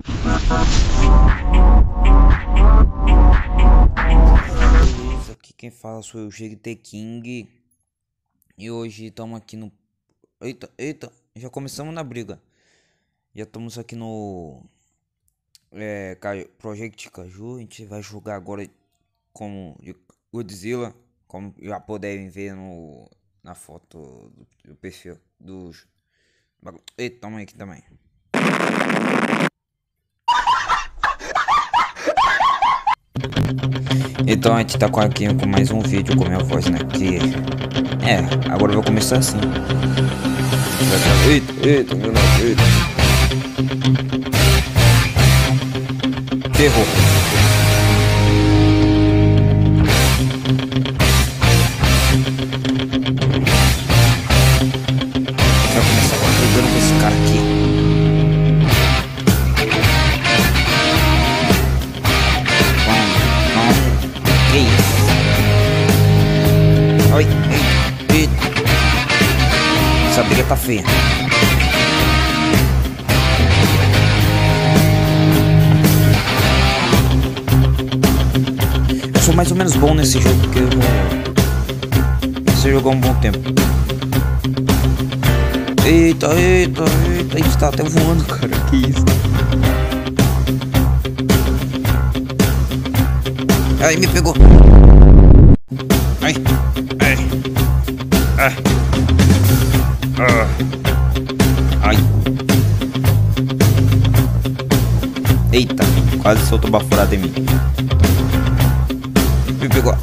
Beleza, aqui quem fala sou eu, GT King. E hoje estamos aqui no... Eita, já começamos na briga. Já estamos aqui no... Project Caju. A gente vai jogar agora como Godzilla. Como já puderem ver na foto do perfil dos... Eita, toma aqui também. Então a gente tá aqui com mais um vídeo com minha voz, né? Que agora eu vou começar assim. Eita, meu Deus, eita. Ferrou. Vai começar agora brigando com esse cara aqui. Que isso? Ai, eita. Essa briga tá feia. Eu sou mais ou menos bom nesse jogo, porque eu já jogar um bom tempo. Eita, a gente tá até voando, cara. Que isso? Ai, me pegou. Ai. Ai. Eita, quase soltou uma furada em mim. Me pegou.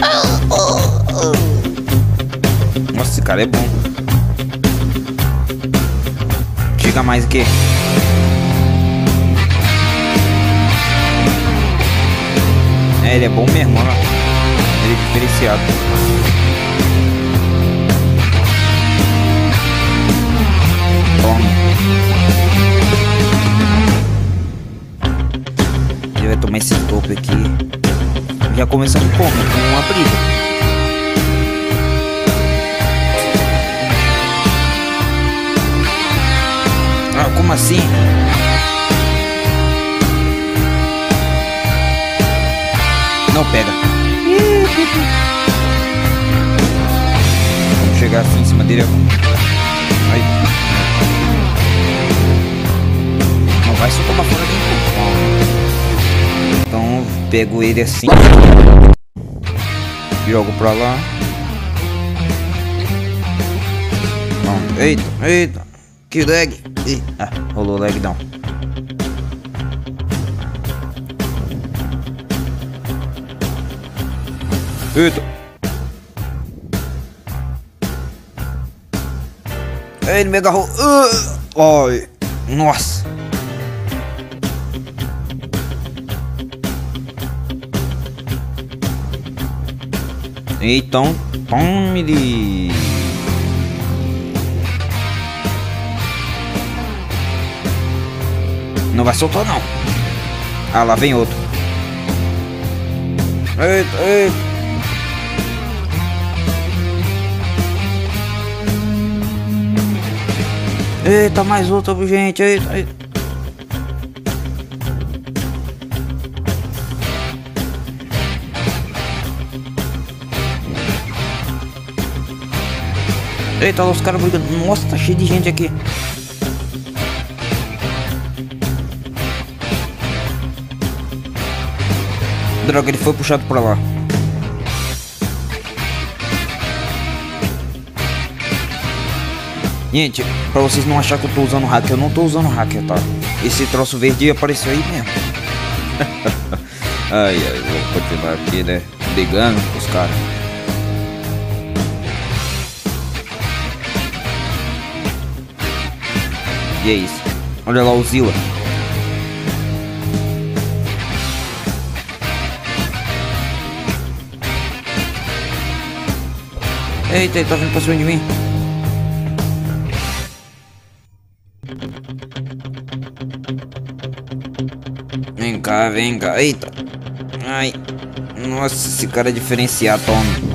Nossa, esse cara é bom. Chega mais que... ele é bom mesmo, ó. Ele é diferenciado. Toma. Ele vai tomar esse topo aqui. Já começamos como? Com uma briga. Ah, como assim? Não pega. Vamos chegar assim em cima dele. Aí. Não vai soltar uma fora dentro. Então pego ele assim. Jogo pra lá. Não. Eita. Que lag. Rolou lag não. Eita. Ele me agarrou. Ai. Nossa. Então, tome ele. Não vai soltar não. Ah, lá vem outro. Eita. Eita, mais outro, gente. Eita. Eita, olha os caras brigando. Nossa, tá cheio de gente aqui. Droga, ele foi puxado pra lá. Gente, pra vocês não acharem que eu tô usando hacker, eu não tô usando hacker, tá? Esse troço verde apareceu aí mesmo. Ai, vou continuar aqui, né? Brigando com os caras. E é isso. Olha lá o Zilla. Eita, ele tá vindo pra cima de mim. Vem cá. Eita. Ai. Nossa, esse cara é diferenciado, toma.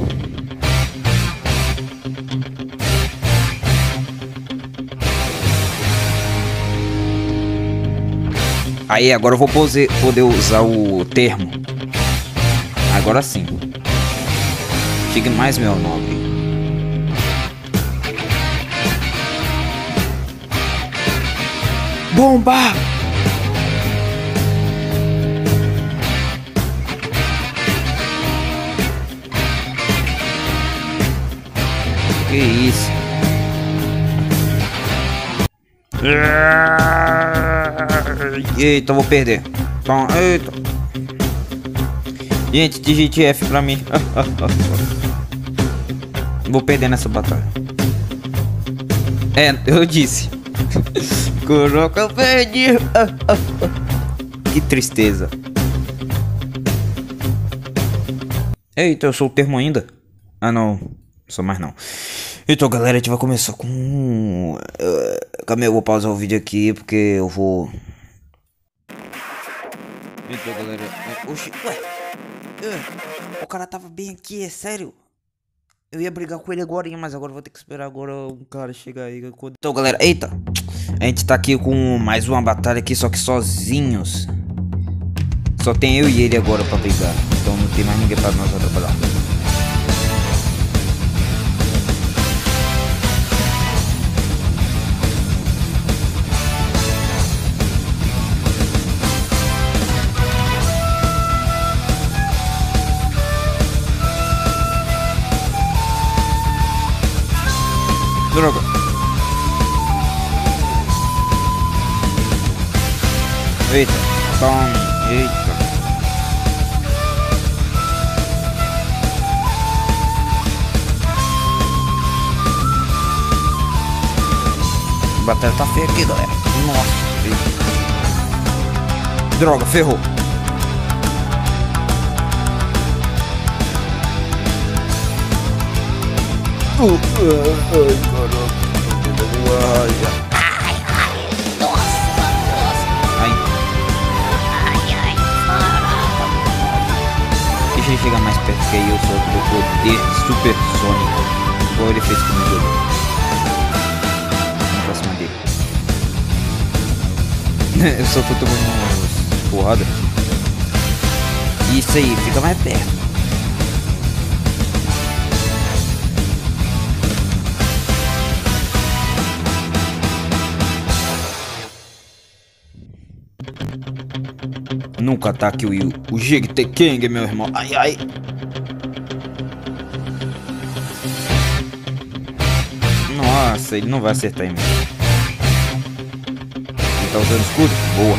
Aí, agora eu vou poder usar o termo. Agora sim. Diga mais, meu nobre. Bomba! Que isso? Eita, eu vou perder. Então, eita. Gente, digite F pra mim. Vou perder nessa batalha. É, eu disse. Coroca, eu perdi. Que tristeza. Eita, eu sou o termo ainda? Ah, não. Sou mais não. Então, galera, a gente vai começar com... Calma aí, eu vou pausar o vídeo aqui, porque eu vou... Então, galera... Oxi, ué... O cara tava bem aqui, é sério? Eu ia brigar com ele agora, mas agora eu vou ter que esperar agora um cara chegar aí. Então, galera, eita! A gente tá aqui com mais uma batalha aqui, só que sozinhos. Só tem eu e ele agora pra brigar. Então não tem mais ninguém pra nós trabalhar. Droga. Eita, tome, eita. A batalha tá feia aqui, galera. Nossa, eita. Droga, ferrou. Ai, caraca. Ai, nossa. Ai. Deixa ele chegar mais perto que aí eu solto meu poder super sônico. Igual ele fez comigo ali. Vamos pra cima dele. Eu só tô tomando umas porradas. Isso aí, fica mais perto. Nunca ataque o Jigtekeng, meu irmão. Ai, ai. Nossa, ele não vai acertar em mim. Ele tá usando escudo? Boa.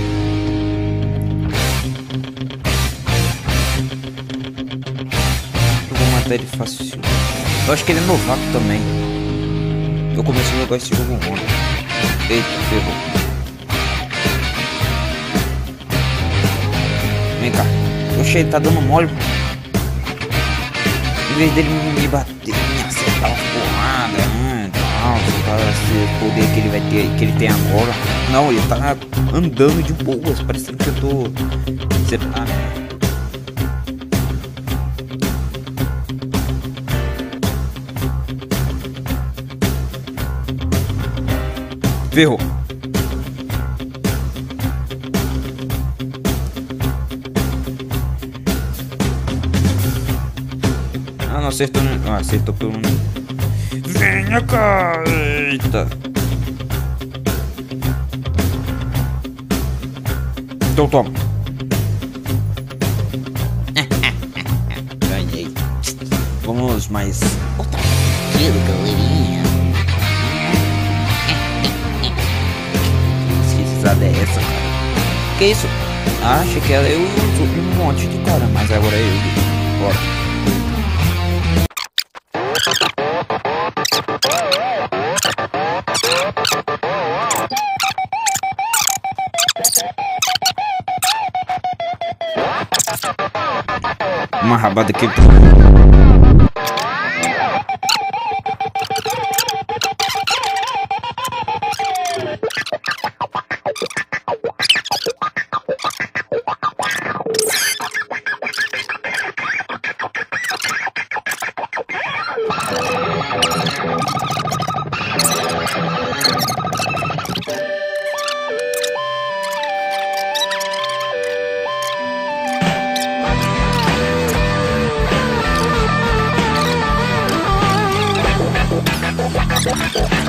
Eu vou matar ele fácil. Eu acho que ele é novato também. Eu comecei a jogar esse jogo ontem. Eita, ferrou. Vem cá. Oxe, ele tá dando mole. Em vez dele me bater, me acertar uma porrada, tal, esse poder que ele vai ter, que ele tem agora. Não, ele tá andando de boas, parecendo que eu tô... Ferrou. Ah, não acertou. Ah, acertou pelo... Venha cá. Eita. Então toma. Ganhei. Vamos mais... Outra aquilo, galerinha. Que risada é essa, cara? Que isso? Ah, achei que era eu e um monte de cara, mas agora é eu. Bora. Uma rabada aqui.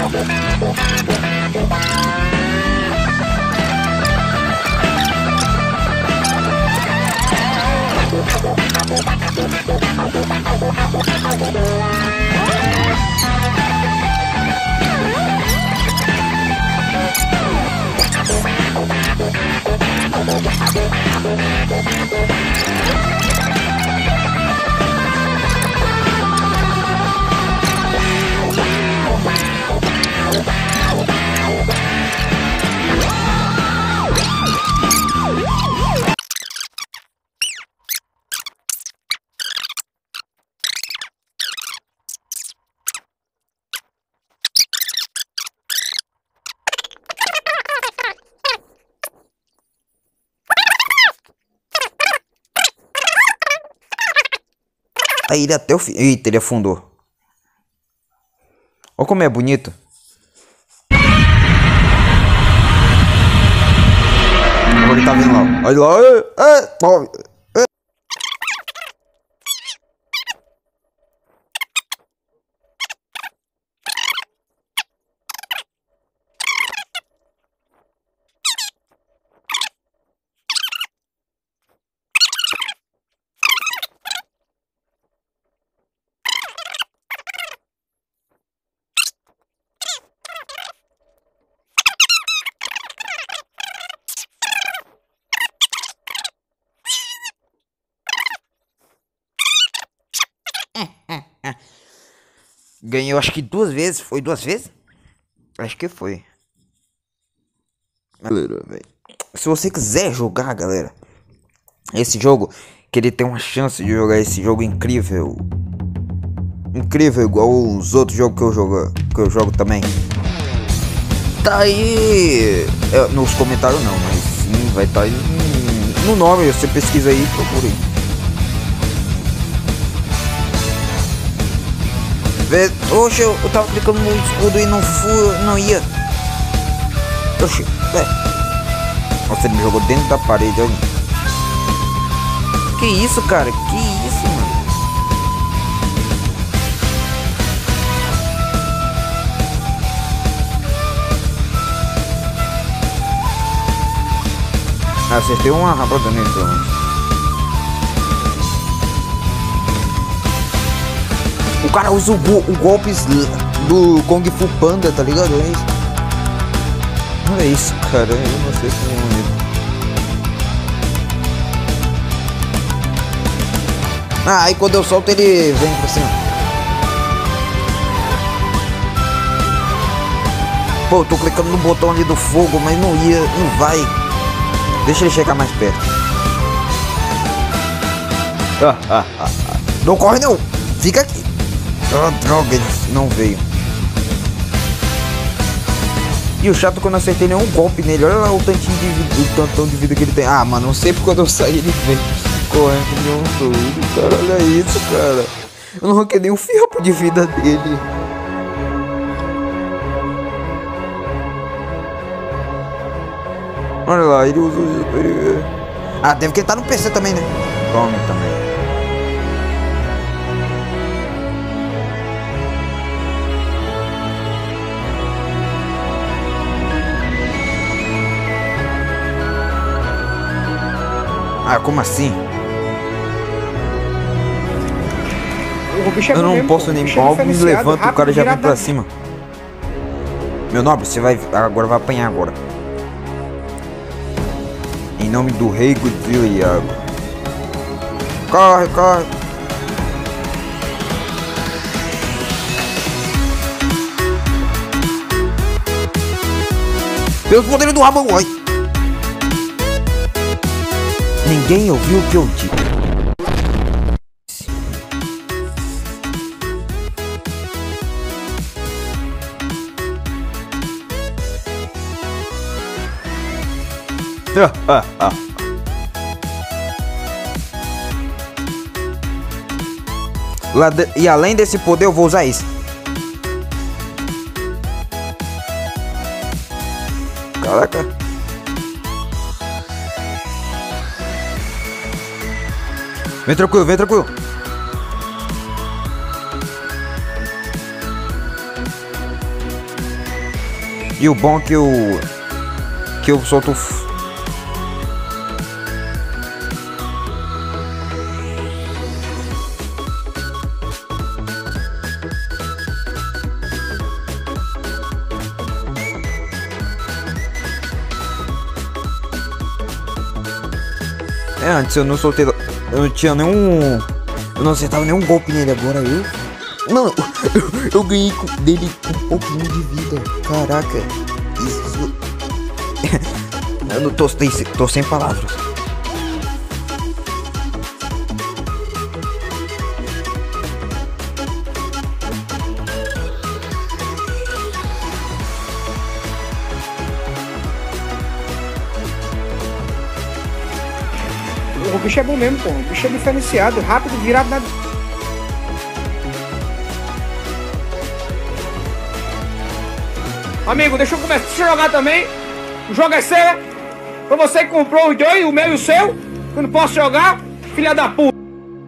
Aí ele até o fim. Eita, ele afundou. Olha como é bonito. Agora ele tá vindo lá. Olha lá. Ganhou acho que 2 vezes. Foi 2 vezes? Acho que foi. Galera, se você quiser jogar, galera, esse jogo, que ele tem uma chance de jogar esse jogo incrível. Incrível igual os outros jogos que eu jogo também. Tá aí nos comentários não, mas sim, vai estar aí no nome, você pesquisa aí e procura aí. Oxe, eu tava clicando no escudo e não ia. Oxe, nossa, ele me jogou dentro da parede, olha. Que isso, cara? Que isso, mano? Acertei uma rápida nele, pelo menos. O cara usa o golpes do Kung Fu Panda, tá ligado? É isso. Olha isso, cara. Eu não sei se é bonito. Aí quando eu solto ele vem pra cima. Pô, eu tô clicando no botão ali do fogo, mas não vai. Deixa ele chegar mais perto. Não corre não. Fica aqui. Oh, droga, ele não veio. E o chato quando eu acertei nenhum golpe nele. Olha lá o tantinho de vida, o tantão de vida que ele tem. Ah, mano, não sei porque quando eu saí ele veio correndo de um doido, cara. Olha isso, cara. Eu não arranquei nem um fiapo de vida dele. Olha lá, ele usa... Ah, deve que ele tá no PC também, né? Tome também. Ah, como assim? O bicho é eu não mesmo, posso nem mal me levanto, o cara já vem pra cima. Meu nobre, você vai agora vai apanhar agora. Em nome do rei Godzilla, Iago. Corre, corre. Pelos poderes do rabo, oi. Ninguém ouviu o que eu disse. E além desse poder eu vou usar isso. Caraca. Vem tranquilo, vem tranquilo. E o bom é que eu solto. Antes eu não soltei. Eu não tinha nenhum. Eu não acertava nenhum golpe nele. Agora Mano, eu ganhei dele com um pouquinho de vida. Caraca. Isso. Eu não tô sem palavras. O bicho é bom mesmo, pô. O bicho é diferenciado, rápido, virado na... Amigo, deixa eu começar a jogar também. O jogo é seu. Foi você que comprou os dois, o meu e o seu. Eu não posso jogar, filha da puta.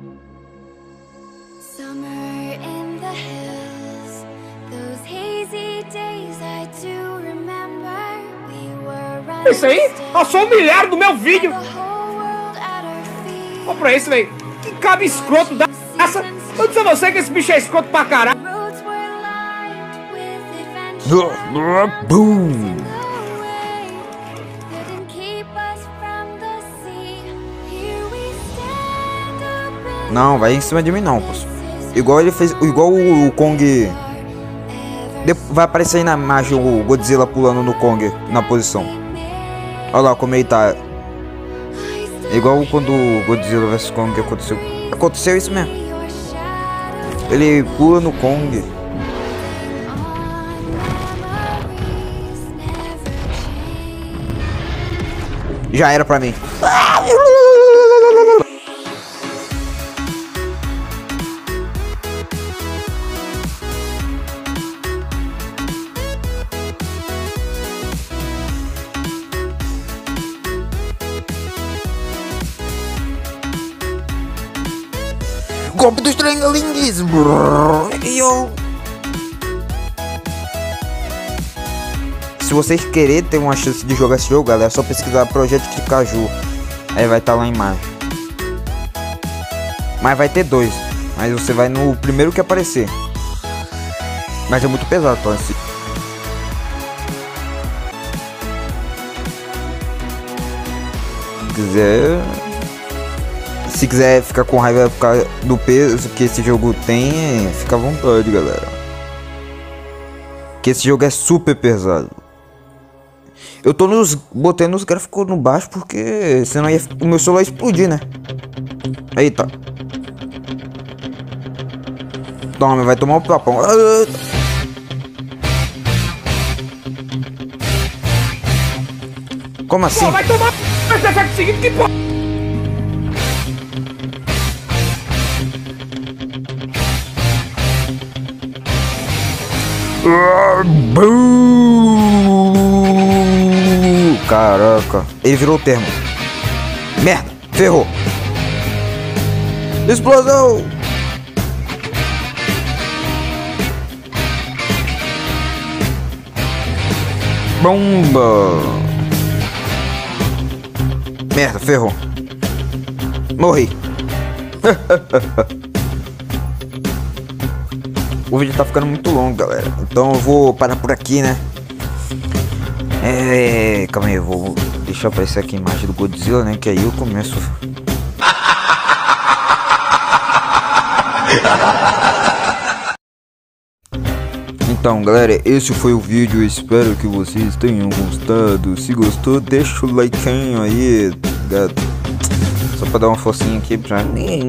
Isso aí? Passou um milhar do meu vídeo. Olha pra isso, velho. Que cabo escroto dessa. Eu disse a você que esse bicho é escroto pra caralho. Boom. Não, vai em cima de mim não, pô. Igual ele fez, igual o Kong. Vai aparecer aí na imagem o Godzilla pulando no Kong na posição. Olha lá como ele tá. Igual quando o Godzilla vs Kong aconteceu. Aconteceu isso mesmo. Ele pula no Kong. Já era pra mim. Golpe dos Stranglings. Se vocês querem ter uma chance de jogar esse jogo, galera, é só pesquisar Projeto de Caju. Aí vai estar lá a imagem. Mas vai ter dois. Mas você vai no primeiro que aparecer. Mas é muito pesado, então assim. Se quiser ficar com raiva por causa do peso que esse jogo tem, fica à vontade, galera. Que esse jogo é super pesado. Eu tô botando os gráficos no baixo porque senão o meu celular ia explodir, né? Eita. Toma, vai tomar um papão. Como assim? Pô, vai tomar o seguinte que porra. Caraca, ele virou o termo. Merda, ferrou. Explosão. Bomba. Merda, ferrou. Morri. O vídeo tá ficando muito longo, galera. Então eu vou parar por aqui, né? Calma aí, eu vou deixar aparecer aqui a imagem do Godzilla, né? Que aí eu começo. Então, galera, esse foi o vídeo. Espero que vocês tenham gostado. Se gostou, deixa o like aí, só pra dar uma forcinha aqui pra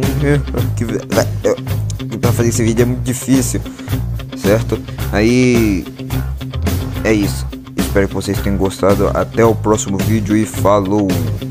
fazer esse vídeo é muito difícil, certo? Aí é isso. Espero que vocês tenham gostado. Até o próximo vídeo e falou!